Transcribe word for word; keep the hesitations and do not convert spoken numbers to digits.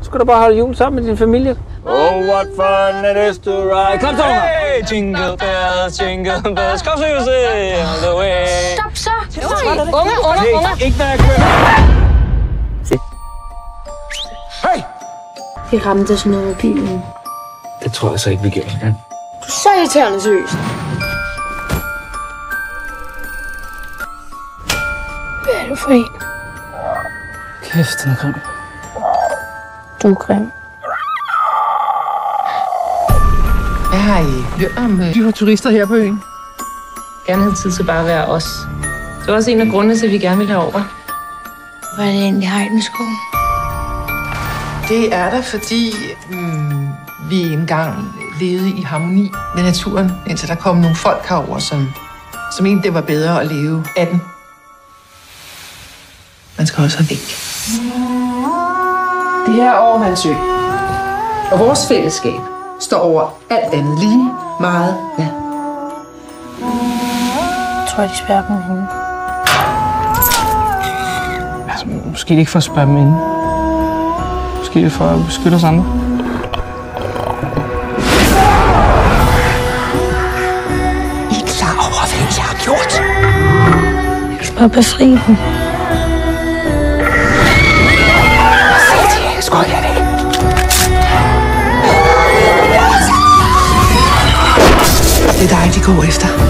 skal du bare holde jul sammen med din familie. Oh, what fun it is to ride. Kom så, unger. Hey, jingle bells, jingle bells. Kom så, Jose. On the way. Stop så. Unger, unger, unger. Ikke være kører. Hey! Vi ramte sådan noget med bilen. Det tror jeg så ikke, vi gjorde. Ja. Du er så irriterende seriøst. Hvad er du for en? Kæft, den er grim. Du er grim. Hvad har I hørt om øh, dyre turister her på øen? Gerne have tid til bare at være os. Det var også en af grundene til, at vi gerne ville herover. Hvor er det egentlig Heidenskov? Det er der, fordi hmm, vi engang levede i harmoni med naturen, indtil der kom nogle folk herover, som, som mente, det var bedre at leve af den. Man skal også have væk. Det her er Overvandsø, og vores fællesskab står over alt andet lige meget værd. Jeg tror, de spærrer dem hende. Altså, måske ikke for at spørge dem inde. Måske for at beskytte os andre. I er klar over, hvad jeg har gjort? Jeg skal bare befri dem. Skål jer væk. Det er dig, de går efter.